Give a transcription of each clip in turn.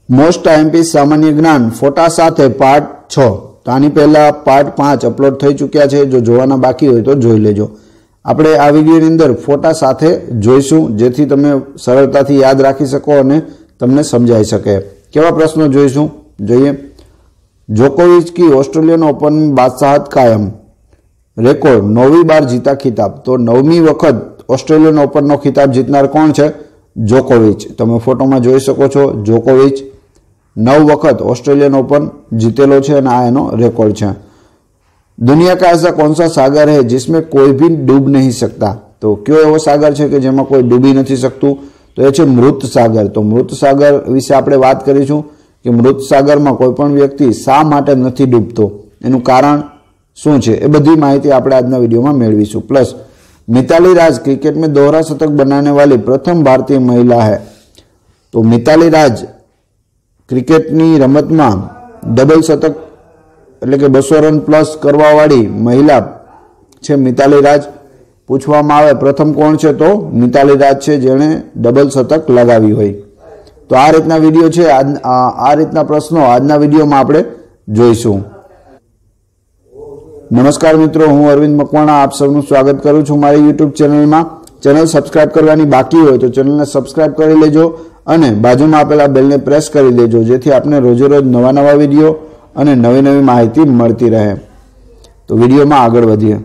Most IMP सामान्य ज्ञान फोटा साथे पार्ट 6 तो आनी पहला पार्ट 5 अपलोड थई चुक्या छे। जो जोवाना बाकी होय तो जोई लेजो। આપણે આ વિડિયોની અંદર ફોટા સાથે જોઈશું જેથી તમે સરળતાથી યાદ રાખી શકો અને તમને સમજાઈ શકે। કેવા પ્રશ્નો જોઈશું જોઈએ। જોકોવિચ की ऑस्ट्रेलियन ओपन बादशाहत कायम, रेकॉर्ड 9वीं बार जीता खिताब। तो 9મી વખત ऑस्ट्रेलियन ओपन नो खिताब जीतनार कोण छे? जोकोविच। તમે ફોટોમાં જોઈ શકો છો જોકોવિચ 9 વખત ऑस्ट्रेलियन ओपन जीतेलो छे અને આ એનો રેકોર્ડ છે। दुनिया का ऐसा कौन सा सागर है जिसमें कोई भी डूब नहीं सकता? तो क्यों एवो सागर है कि जेमां कोई डूबी नहीं सकतुं? तो ये छे मृत सागर। तो मृत सागर विषे आपणे वात करीशुं कि मृत सागर में कोईपण व्यक्ति शा माटे नथी डूबतो, एनुं कारण शुं छे, ए बधी माहिती आपणे आजना विडियोमां मेळवीशुं। प्लस मिताली राज क्रिकेट में दोहरा शतक बनाने वाली प्रथम भारतीय महिला है। तो मिताली राज क्रिकेटनी रमतमां डबल शतक એટલે કે 200 રન પ્લસ કરવાવાળી મહિલા છે મિતાલી રાજ। પૂછવામાં આવે પ્રથમ કોણ છે તો મિતાલી રાજ છે જેણે ડબલ શતક લગાવી હોય। તો આ રીતના વિડિયો છે, આ રીતના પ્રશ્નો આજના વિડિયોમાં આપણે જોઈશું। નમસ્કાર મિત્રો, હું અરવિંદ મકવાણા આપ સૌનું સ્વાગત કરું છું મારી YouTube ચેનલમાં। ચેનલ સબસ્ક્રાઇબ કરવાની બાકી હોય તો ચેનલને સબસ્ક્રાઇબ કરી લેજો અને બાજુમાં આપેલા બેલને પ્રેસ કરી દેજો જેથી આપને રોજે રોજ નવા વિડિયો અને નવી નવી માહિતી મળતી रहे। तो वीडियो में आगे बढ़िए।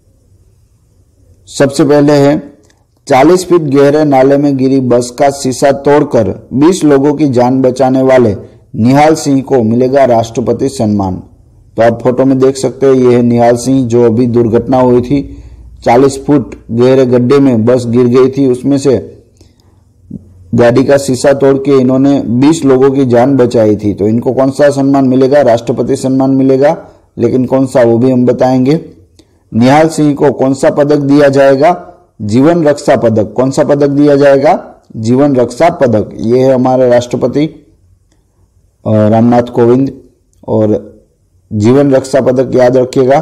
सबसे पहले है 40 फीट गहरे नाले में गिरी बस का शीशा तोड़कर 20 लोगों की जान बचाने वाले निहाल सिंह को मिलेगा राष्ट्रपति सम्मान। तो आप फोटो में देख सकते हैं ये है निहाल सिंह जो अभी दुर्घटना हुई थी। 40 फुट गहरे गड्ढे में बस गिर गई थी, उसमें से गाड़ी का शीशा तोड़ के इन्होंने 20 लोगों की जान बचाई थी। तो इनको कौन सा सम्मान मिलेगा? राष्ट्रपति सम्मान मिलेगा, लेकिन कौन सा वो भी हम बताएंगे। निहाल सिंह को कौन सा पदक दिया जाएगा? जीवन रक्षा पदक। कौन सा पदक दिया जाएगा? जीवन रक्षा पदक। ये है हमारे राष्ट्रपति रामनाथ कोविंद। और जीवन रक्षा पदक याद रखिएगा।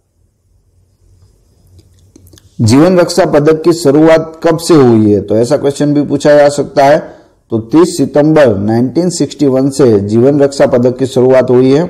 जीवन रक्षा पदक की शुरुआत कब से हुई है? तो ऐसा क्वेश्चन भी पूछा जा सकता है। तो 30 सितंबर 1961 से जीवन रक्षा पदक की शुरुआत हुई है।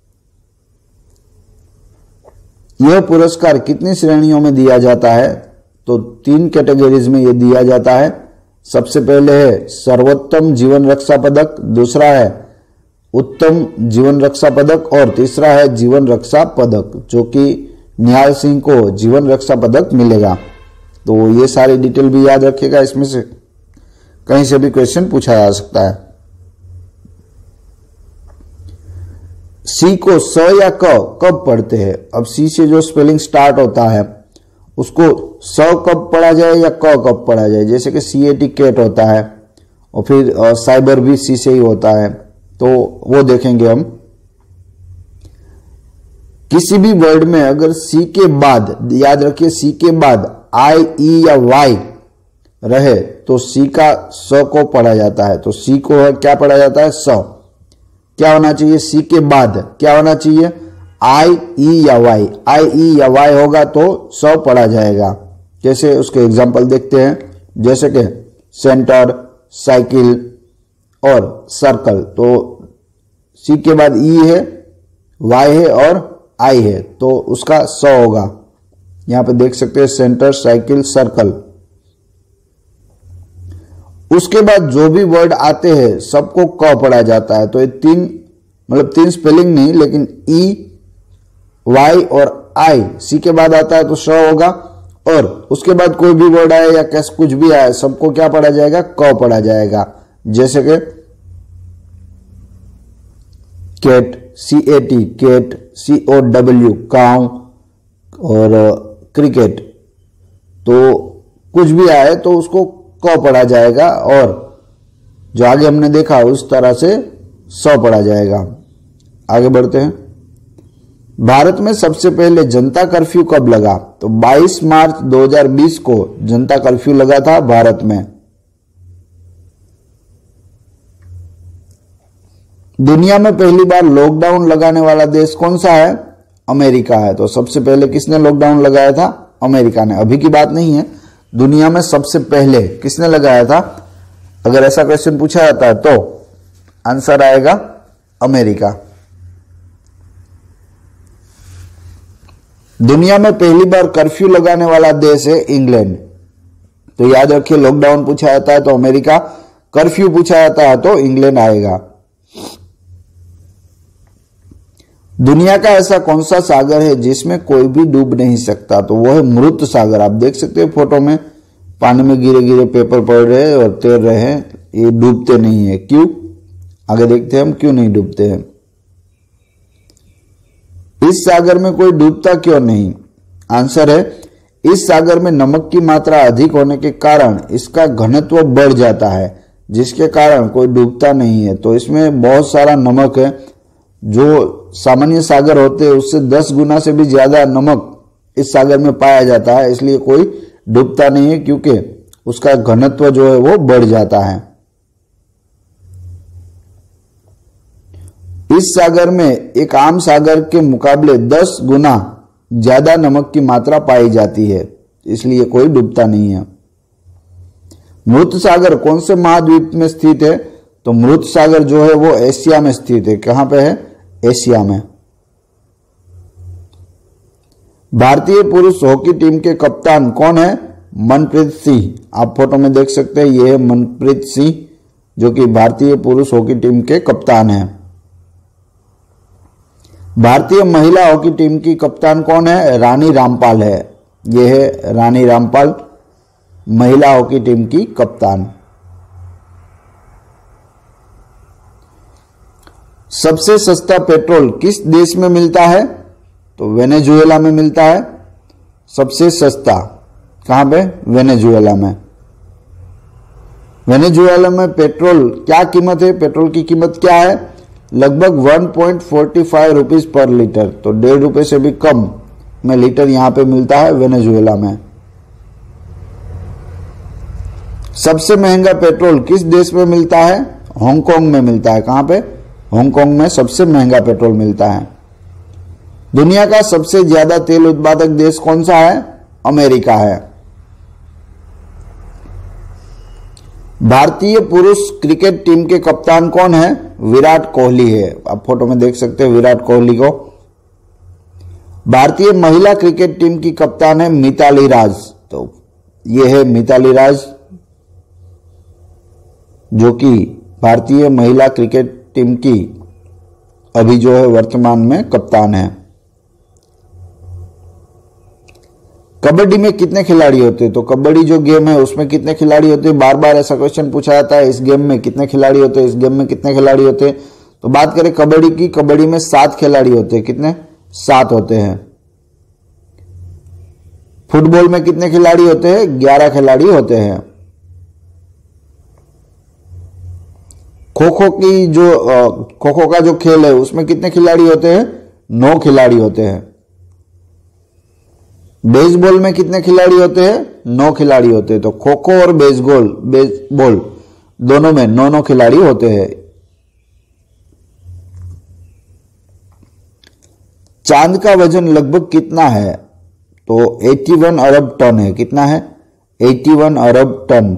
यह पुरस्कार कितनी श्रेणियों में दिया जाता है? तो 3 कैटेगरीज में यह दिया जाता है। सबसे पहले है सर्वोत्तम जीवन रक्षा पदक, दूसरा है उत्तम जीवन रक्षा पदक और तीसरा है जीवन रक्षा पदक, जो कि निहाल सिंह को जीवन रक्षा पदक मिलेगा। तो ये सारी डिटेल भी याद रखिएगा, इसमें से कहीं से भी क्वेश्चन पूछा जा सकता है। सी को स या क कब पढ़ते हैं? अब सी से जो स्पेलिंग स्टार्ट होता है उसको स कब पढ़ा जाए या क कब पढ़ा जाए। जैसे कि CAT कैट होता है और फिर साइबर भी सी से ही होता है, तो वो देखेंगे हम। किसी भी वर्ड में अगर सी के बाद, याद रखिए सी के बाद आई, ई या वाई रहे तो सी का स को पढ़ा जाता है। तो सी को क्या पढ़ा जाता है? स। क्या होना चाहिए? सी के बाद क्या होना चाहिए? आई, ई या वाई। आई, ई या वाई होगा तो स पढ़ा जाएगा। जैसे उसके एग्जाम्पल देखते हैं, जैसे कि सेंटर, साइकिल और सर्कल। तो सी के बाद ई है, वाई है और आई है, तो उसका स होगा। यहां पे देख सकते हैं सेंटर, साइकिल, सर्कल। उसके बाद जो भी वर्ड आते हैं सबको क पढ़ा जाता है। तो ये 3 स्पेलिंग नहीं, लेकिन ई, वाई और आई सी के बाद आता है तो स होगा। और उसके बाद कोई भी वर्ड आए या कैसे कुछ भी आए सबको क्या पढ़ा जाएगा? क पढ़ा जाएगा। जैसे कि cat, CAT cat, COW cow और क्रिकेट। तो कुछ भी आए तो उसको क पढ़ा जाएगा और जो आगे हमने देखा उस तरह से स पढ़ा जाएगा। आगे बढ़ते हैं। भारत में सबसे पहले जनता कर्फ्यू कब लगा? तो 22 मार्च 2020 को जनता कर्फ्यू लगा था भारत में। दुनिया में पहली बार लॉकडाउन लगाने वाला देश कौन सा है? अमेरिका है। तो सबसे पहले किसने लॉकडाउन लगाया था? अमेरिका ने। अभी की बात नहीं है, दुनिया में सबसे पहले किसने लगाया था? अगर ऐसा क्वेश्चन पूछा जाता है तो आंसर आएगा अमेरिका। दुनिया में पहली बार कर्फ्यू लगाने वाला देश है इंग्लैंड। तो याद रखिए, लॉकडाउन पूछा जाता है तो अमेरिका, कर्फ्यू पूछा जाता है तो इंग्लैंड आएगा। दुनिया का ऐसा कौन सा सागर है जिसमें कोई भी डूब नहीं सकता? तो वो है मृत सागर। आप देख सकते हैं फोटो में, पानी में गिरे गिरे पेपर पड़ रहे हैं और तैर रहे हैं, ये डूबते नहीं है। क्यों? आगे देखते हैं हम क्यों नहीं डूबते हैं। इस सागर में कोई डूबता क्यों नहीं? आंसर है, इस सागर में नमक की मात्रा अधिक होने के कारण इसका घनत्व बढ़ जाता है, जिसके कारण कोई डूबता नहीं है। तो इसमें बहुत सारा नमक है, जो सामान्य सागर होते हैं उससे 10 गुना से भी ज्यादा नमक इस सागर में पाया जाता है, इसलिए कोई डूबता नहीं है, क्योंकि उसका घनत्व जो है वो बढ़ जाता है। इस सागर में एक आम सागर के मुकाबले 10 गुना ज्यादा नमक की मात्रा पाई जाती है, इसलिए कोई डूबता नहीं है। मृत सागर कौन से महाद्वीप में स्थित है? तो मृत सागर जो है वो एशिया में स्थित है। कहां पे है? एशिया में। भारतीय पुरुष हॉकी टीम के कप्तान कौन है? मनप्रीत सिंह। आप फोटो में देख सकते हैं, ये है मनप्रीत सिंह, जो कि भारतीय पुरुष हॉकी टीम के कप्तान हैं। भारतीय महिला हॉकी टीम की कप्तान कौन है? रानी रामपाल है। ये है रानी रामपाल, महिला हॉकी टीम की कप्तान। सबसे सस्ता पेट्रोल किस देश में मिलता है? तो वेनेजुएला में मिलता है सबसे सस्ता। कहां पे? वेनेजुएला में। वेनेजुएला में पेट्रोल क्या कीमत है? पेट्रोल की कीमत क्या है? लगभग 1.45 रुपीज पर लीटर। तो 1.5 रुपए से भी कम में लीटर यहां पे मिलता है वेनेजुएला में। सबसे महंगा पेट्रोल किस देश में मिलता है? हांगकांग में मिलता है। कहां पे? हांगकांग में सबसे महंगा पेट्रोल मिलता है। दुनिया का सबसे ज्यादा तेल उत्पादक देश कौन सा है? अमेरिका है। भारतीय पुरुष क्रिकेट टीम के कप्तान कौन है? विराट कोहली है। आप फोटो में देख सकते हैं विराट कोहली को। भारतीय महिला क्रिकेट टीम की कप्तान है मिताली राज। तो ये है मिताली राज, जो कि भारतीय महिला क्रिकेट टीम की अभी जो है वर्तमान में कप्तान है। कबड्डी में कितने खिलाड़ी होते हैं? तो कबड्डी जो गेम है उसमें कितने खिलाड़ी होते हैं? बार बार ऐसा क्वेश्चन पूछा जाता है, इस गेम में कितने खिलाड़ी होते हैं, इस गेम में कितने खिलाड़ी होते हैं। तो बात करें कबड्डी की, कबड्डी में 7 खिलाड़ी होते हैं। कितने? 7 होते हैं। फुटबॉल में कितने खिलाड़ी होते हैं? 11 खिलाड़ी होते हैं। खो खो का जो खेल है उसमें कितने खिलाड़ी होते हैं? 9 खिलाड़ी होते हैं। बेसबॉल में कितने खिलाड़ी होते हैं? 9 खिलाड़ी होते हैं। तो खो खो और बेसबॉल दोनों में 9 खिलाड़ी होते हैं। चांद का वजन लगभग कितना है? तो 81 अरब टन है। कितना है? 81 अरब टन।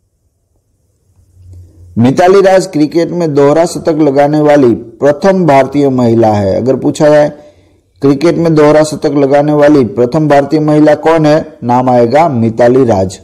मिताली राज क्रिकेट में दोहरा शतक लगाने वाली प्रथम भारतीय महिला है। अगर पूछा जाए क्रिकेट में दोहरा शतक लगाने वाली प्रथम भारतीय महिला कौन है? नाम आएगा मिताली राज।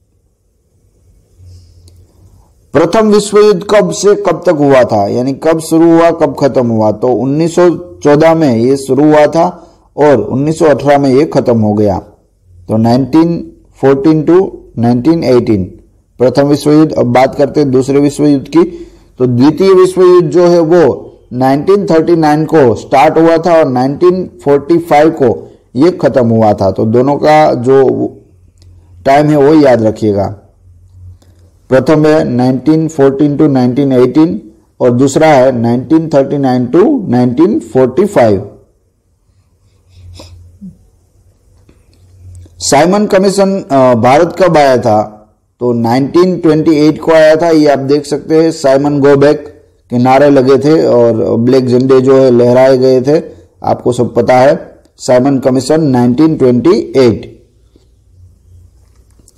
प्रथम विश्व युद्ध कब से कब तक हुआ था? यानी कब शुरू हुआ, कब खत्म हुआ? तो 1914 में ये शुरू हुआ था और 1918 में ये खत्म हो गया। तो 1914 टू 1918 प्रथम विश्व युद्ध। अब बात करते हैं दूसरे विश्व युद्ध की। तो द्वितीय विश्व युद्ध जो है वो 1939 को स्टार्ट हुआ था और 1945 को ये खत्म हुआ था। तो दोनों का जो टाइम है वो याद रखिएगा। प्रथम है 1914 टू 1918 और दूसरा है 1939 टू 1945। साइमन कमीशन भारत कब आया था? तो 1928 को आया था। ये आप देख सकते हैं, साइमन गो बैक के नारे लगे थे और ब्लैक झंडे जो है लहराए गए थे। आपको सब पता है। Simon commission 1928।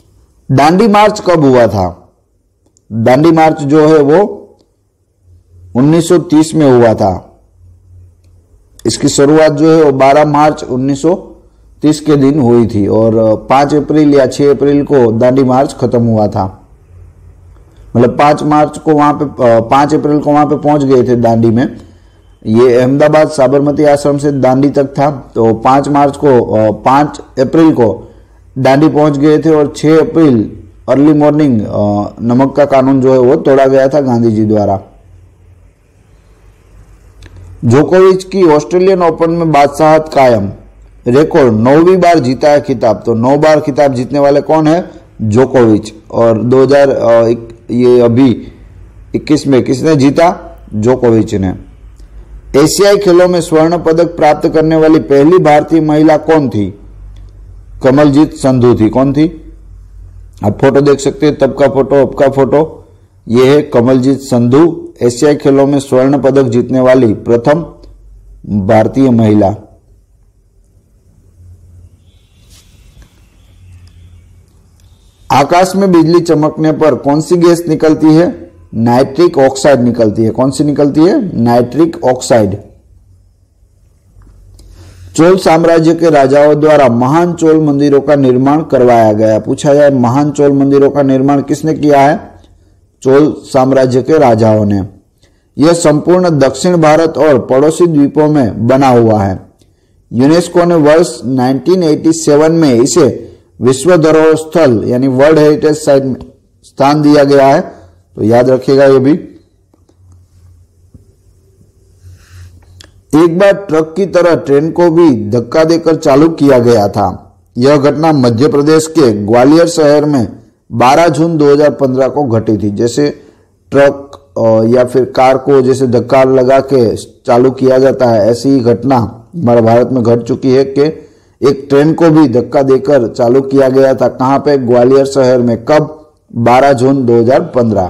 दांडी मार्च कब हुआ था? दांडी मार्च जो है वो 1930 में हुआ था। इसकी शुरुआत जो है वो 12 मार्च 1930 के दिन हुई थी और 5 अप्रैल या 6 अप्रैल को दांडी मार्च खत्म हुआ था। मतलब 5 मार्च को वहां पे 5 अप्रैल को वहां पे पहुंच गए थे दांडी में। ये अहमदाबाद साबरमती आश्रम से दांडी तक था। तो 5 अप्रैल को दांडी पहुंच गए थे और 6 अप्रैल अर्ली मॉर्निंग नमक का कानून जो है वो तोड़ा गया था गांधी जी द्वारा। जोकोविच की ऑस्ट्रेलियन ओपन में बादशाहत कायम, रिकॉर्ड 9वीं बार जीता है खिताब। तो 9 बार खिताब जीतने वाले कौन है? जोकोविच। और 2021 में किसने जीता? जोकोविच ने। एशियाई खेलों में स्वर्ण पदक प्राप्त करने वाली पहली भारतीय महिला कौन थी? कमलजीत संधू थी। कौन थी? आप फोटो देख सकते हैं, तब का फोटो, अब का फोटो। यह है कमलजीत संधू, एशियाई खेलों में स्वर्ण पदक जीतने वाली प्रथम भारतीय महिला। आकाश में बिजली चमकने पर कौन सी गैस निकलती है? नाइट्रिक ऑक्साइड निकलती है। कौन सी निकलती है? Nitric oxide. चोल साम्राज्य के राजाओं द्वारा महान चोल मंदिरों का निर्माण करवाया गया। पूछा जाए महान चोल मंदिरों का निर्माण किसने किया है? चोल साम्राज्य के राजाओं ने। यह संपूर्ण दक्षिण भारत और पड़ोसी द्वीपों में बना हुआ है। यूनेस्को ने वर्ष 1987 में इसे विश्व धरोहर स्थल यानी वर्ल्ड हेरिटेज साइट में स्थान दिया गया है। तो याद रखिएगा ये भी। एक बार ट्रक की तरह ट्रेन को भी धक्का देकर चालू किया गया था। यह घटना मध्य प्रदेश के ग्वालियर शहर में 12 जून 2015 को घटी थी। जैसे ट्रक या फिर कार को जैसे धक्का लगा के चालू किया जाता है, ऐसी ही घटना हमारे भारत में घट चुकी है कि एक ट्रेन को भी धक्का देकर चालू किया गया था। कहां पे? ग्वालियर शहर में। कब? 12 जून 2015।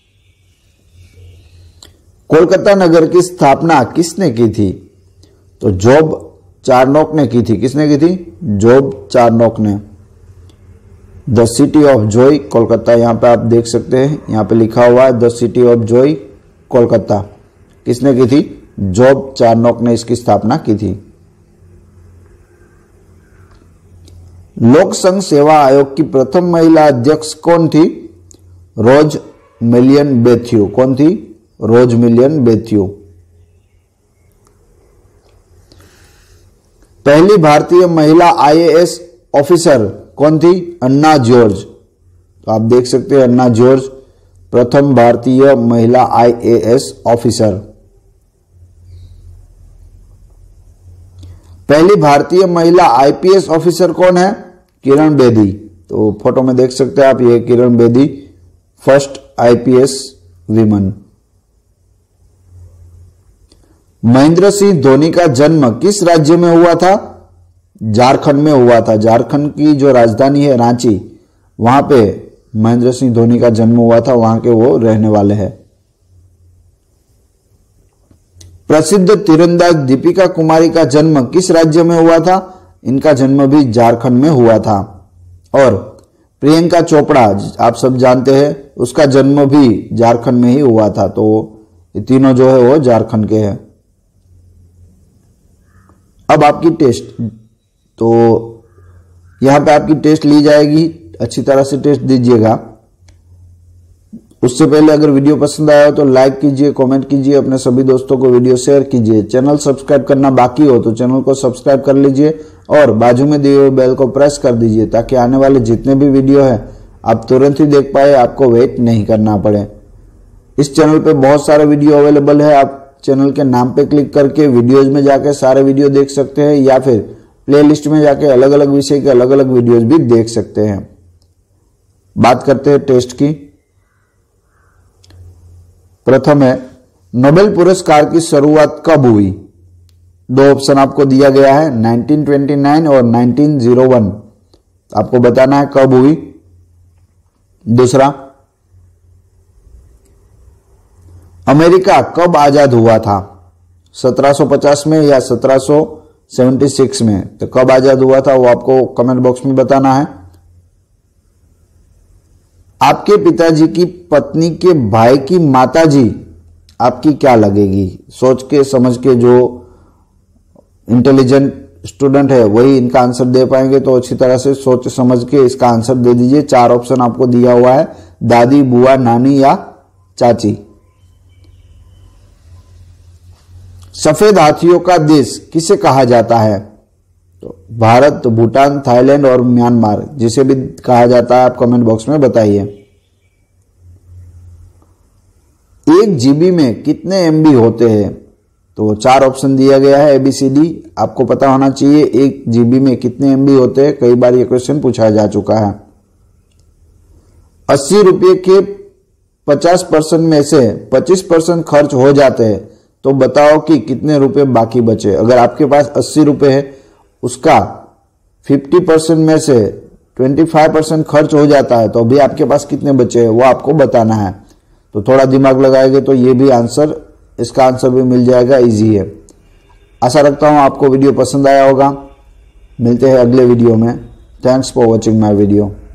कोलकाता नगर की स्थापना किसने की थी? तो जॉब चारनॉक ने की थी। किसने की थी? जॉब चारनॉक ने। The city of joy Kolkata, यहां पे आप देख सकते हैं, यहां पे लिखा हुआ है the city of joy Kolkata. किसने की थी? जॉब चारनॉक ने इसकी स्थापना की थी। लोक संघ सेवा आयोग की प्रथम महिला अध्यक्ष कौन थी? Rose Millian Bethew. कौन थी? Rose Millian Bethew. पहली भारतीय महिला आईएएस ऑफिसर कौन थी? अन्ना जॉर्ज। तो आप देख सकते हैं अन्ना जॉर्ज प्रथम भारतीय महिला आईएएस ऑफिसर। पहली भारतीय महिला आईपीएस ऑफिसर कौन है? किरण बेदी। तो फोटो में देख सकते हैं आप, ये Kiran Bedi first IPS women. Mahendra Singh Dhoni का जन्म किस राज्य में हुआ था? झारखंड में हुआ था। झारखंड की जो राजधानी है रांची, वहां पे महेंद्र सिंह धोनी का जन्म हुआ था, वहां के वो रहने वाले हैं। प्रसिद्ध तीरंदाज दीपिका कुमारी का जन्म किस राज्य में हुआ था? इनका जन्म भी झारखंड में हुआ था। और प्रियंका चोपड़ा आप सब जानते हैं, उसका जन्म भी झारखंड में ही हुआ था। तो ये तीनों जो है वो झारखंड के हैं। अब आपकी टेस्ट, तो यहां पे आपकी टेस्ट ली जाएगी, अच्छी तरह से टेस्ट दीजिएगा। उससे पहले अगर वीडियो पसंद आया हो तो लाइक कीजिए, कमेंट कीजिए, अपने सभी दोस्तों को वीडियो शेयर कीजिए। चैनल सब्सक्राइब करना बाकी हो तो चैनल को सब्सक्राइब कर लीजिए और बाजू में दिए हुए बेल को प्रेस कर दीजिए ताकि आने वाले जितने भी वीडियो है आप तुरंत ही देख पाए, आपको वेट नहीं करना पड़े। इस चैनल पे बहुत सारे वीडियो अवेलेबल है। आप चैनल के नाम पे क्लिक करके वीडियोज में जाके सारे वीडियो देख सकते हैं या फिर प्लेलिस्ट में जाके अलग अलग विषय के अलग अलग वीडियोज भी देख सकते हैं। बात करते हैं टेस्ट की। प्रथम है, नोबेल पुरस्कार की शुरुआत कब हुई? दो ऑप्शन आपको दिया गया है, 1929 और 1901। आपको बताना है कब हुई। दूसरा, अमेरिका कब आजाद हुआ था? 1750 में या 1776 में? तो कब आजाद हुआ था वो आपको कमेंट बॉक्स में बताना है। आपके पिताजी की पत्नी के भाई की माताजी आपकी क्या लगेगी? सोच के समझ के जो इंटेलिजेंट स्टूडेंट है वही इनका आंसर दे पाएंगे, तो अच्छी तरह से सोच समझ के इसका आंसर दे दीजिए। 4 ऑप्शन आपको दिया हुआ है, दादी, बुआ, नानी या चाची। सफेद हाथियों का देश किसे कहा जाता है? तो भारत, भूटान, थाईलैंड और म्यांमार, जिसे भी कहा जाता है आप कमेंट बॉक्स में बताइए। 1 जीबी में कितने एमबी होते हैं? तो 4 ऑप्शन दिया गया है ABCD, आपको पता होना चाहिए 1 जीबी में कितने एमबी होते हैं। कई बार ये क्वेश्चन पूछा जा चुका है। 80 रुपये के 50% में से 25% खर्च हो जाते हैं, तो बताओ कि कितने रुपए बाकी बचे। अगर आपके पास 80 रुपये है, उसका 50% में से 25% खर्च हो जाता है, तो अभी आपके पास कितने बचे हैं वो आपको बताना है। तो थोड़ा दिमाग लगाएंगे तो ये भी आंसर, इसका आंसर भी मिल जाएगा, इजी है। आशा रखता हूं आपको वीडियो पसंद आया होगा। मिलते हैं अगले वीडियो में। Thanks for watching my video.